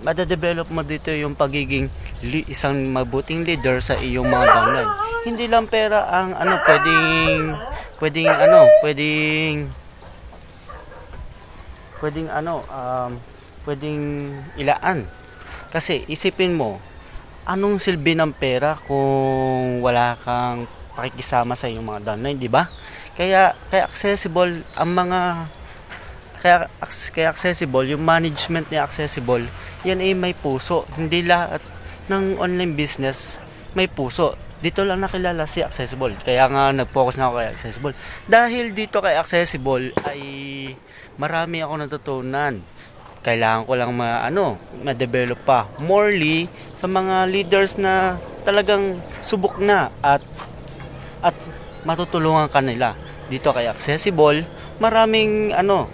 madadevelop mo dito yung pagiging isang mabuting leader sa iyong mga downline. Hindi lang pera ang pwedeng ilaan. Kasi isipin mo, anong silbi ng pera kung wala kang pakikisama sa iyong mga downline, di ba? Kaya accessible ang mga kaya accessible, yung management ni accessible, yan ay may puso. Hindi lahat ng online business may puso. Dito lang nakilala si accessible. Kaya nga nag-focus na ako kay accessible. Dahil dito kay accessible ay marami ako natutunan. Kailangan ko lang ma-develop pa. Morely sa mga leaders na talagang subok na at matutulungan kanila. Dito kay accessible, maraming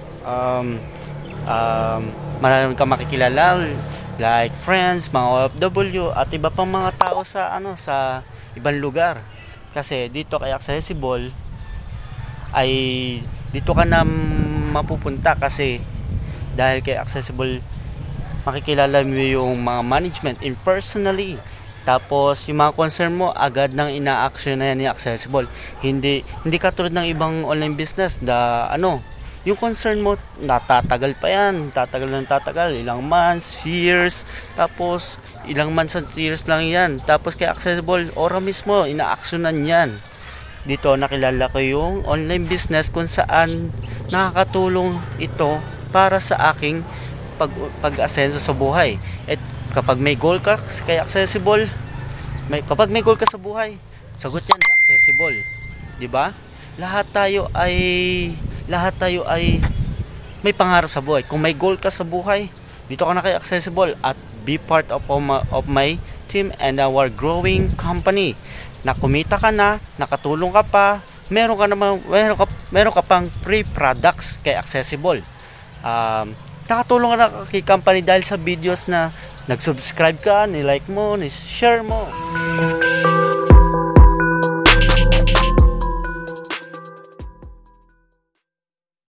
marami kang makikilala like friends, mga OFW at iba pang mga tao sa ibang lugar. Kasi dito kay accessible ay dito ka na mapupunta kasi dahil kay accessible makikilala mo yung mga management personally. Tapos yung mga concern mo agad nang ina-action na yan ni accessible. Hindi katulad ng ibang online business yung concern mo, natatagal pa yan. Tatagal. Ilang months, years. Tapos, ilang months at years lang yan. Tapos, kay accessible, ora mismo, ina-actionan yan. Dito, nakilala ko yung online business kung saan nakakatulong ito para sa aking pag-asenso sa buhay. At kapag may goal ka kay accessible, kapag may goal ka sa buhay, sagot yan ni accessible. 'Di ba? Lahat tayo ay may pangarap sa buhay. Kung may goal ka sa buhay, dito ka na kay accessible at be part of my team and our growing company. Na kumita ka na, nakatulong ka pa, meron ka pang free products kay accessible. Nakatulong ka na kay company dahil sa videos na nag-subscribe ka, ni-like mo, ni-share mo.